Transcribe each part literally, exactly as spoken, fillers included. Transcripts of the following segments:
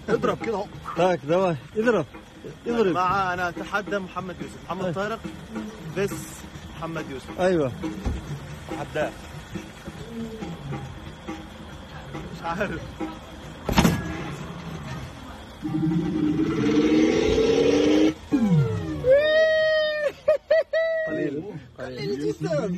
اضرب كده اهو. تاك دواي اضرب اضرب. مع انا اتحدى محمد يوسف، محمد طارق بس محمد يوسف. ايوه اتحداه. مش عارف. قليل قليل جدا.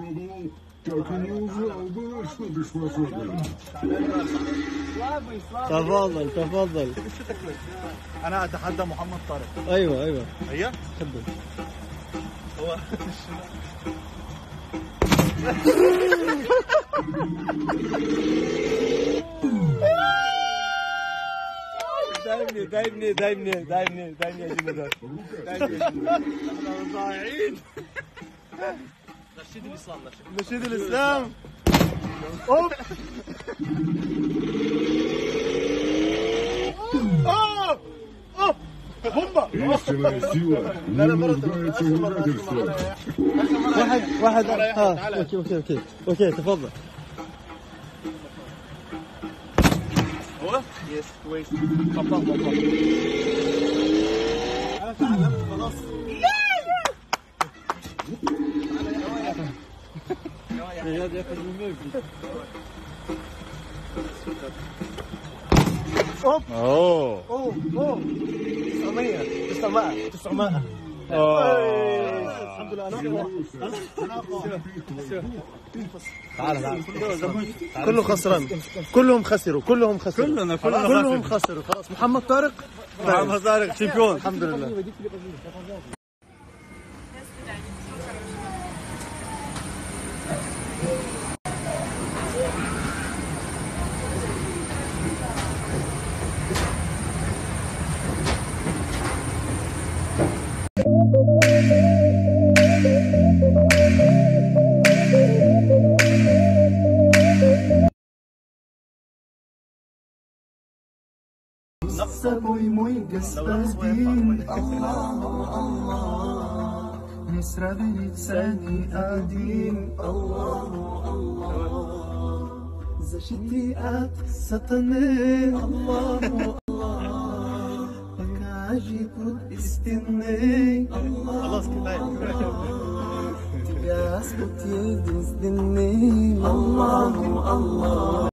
تفضل تفضل. انا اتحدى محمد طارق. ايوه ايوه هي تفضل. هو دايمني دايمني دايمني دايمني دايمني يا جميل. دايمني احنا ضايعين. نشيد الاسلام. نشيد الاسلام. اوب اوه اوه بومبا. واحد واحد ها اوكي اوكي اوكي اوكي تفضل. هو يس كويس. طبطب طبطب. انا تعلمت خلاص. رياض ياخذ من الموفي. اوب اوه اوه اوه تسعمية تسعمية تسعمية. الحمد لله. انا انا اقوى. تعال تعال كله خسران. كلهم خسروا كلهم خسروا كلنا كلنا كلهم خسروا. خلاص محمد طارق محمد طارق شامبيون الحمد لله. Собой мой господин, Аллаху Аллах, не сравнится ни один, Аллаху Аллах, защити от сатаны, Аллаху Аллах, покажи путь истинный, Аллаху Аллах, тебя спут единственный, Аллаху Аллах.